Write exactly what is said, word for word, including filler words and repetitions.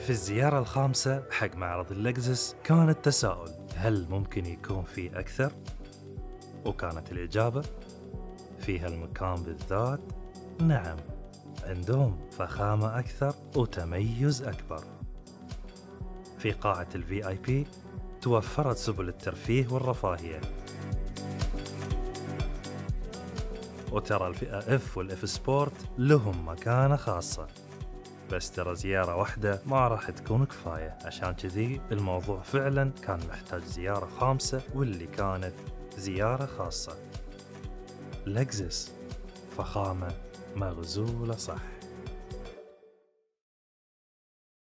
في الزيارة الخامسة حق معرض اللكزس كان التساؤل: هل ممكن يكون في أكثر؟ وكانت الإجابة: في هالمكان بالذات نعم، عندهم فخامة أكثر وتميز أكبر. في قاعة الفي آي بي توفرت سبل الترفيه والرفاهية، وترى الفئة اف والاف سبورت لهم مكانة خاصة، بس ترى زيارة واحدة ما راح تكون كفاية، عشان كذي الموضوع فعلا كان محتاج زيارة خامسة، واللي كانت زيارة خاصة. لكزس، فخامة مغزولة صح.